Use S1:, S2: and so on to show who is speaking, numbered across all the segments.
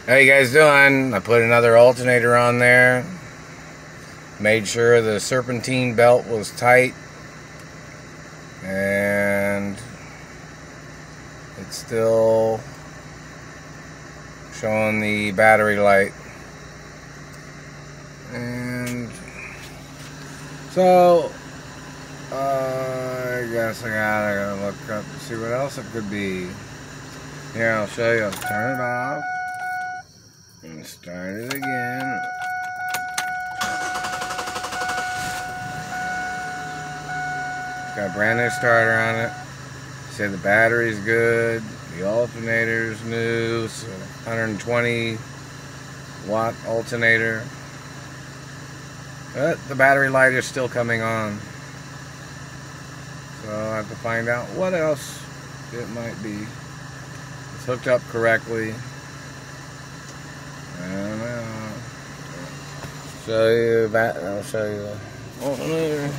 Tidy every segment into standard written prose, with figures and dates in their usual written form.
S1: How you guys doing? I put another alternator on there. Made sure the serpentine belt was tight. And it's still showing the battery light. And so I guess I gotta look up to see what else it could be. Here, I'll show you. I'll turn it off and start it again. Got a brand new starter on it. Said the battery's good, the alternator's new, it's a 120 watt alternator. But the battery light is still coming on. So I'll have to find out what else it might be. It's hooked up correctly. I don't know. I'll show you the alternator.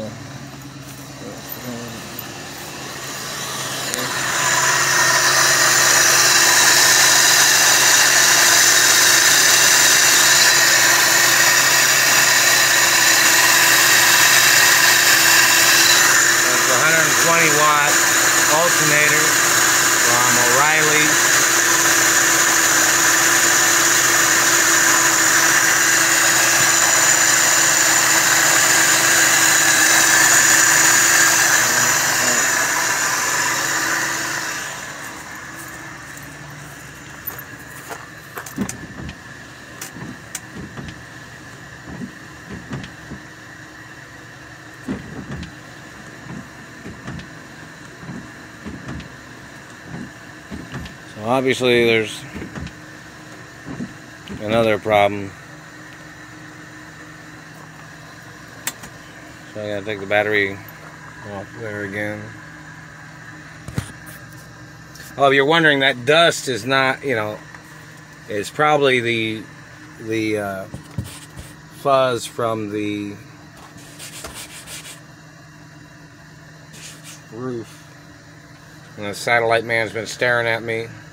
S1: It's a 120 watt alternator from O'Reilly. So obviously there's another problem. So I gotta take the battery off there again. Oh, if you're wondering, that dust is not, it's probably the fuzz from the roof. And the satellite man's been staring at me.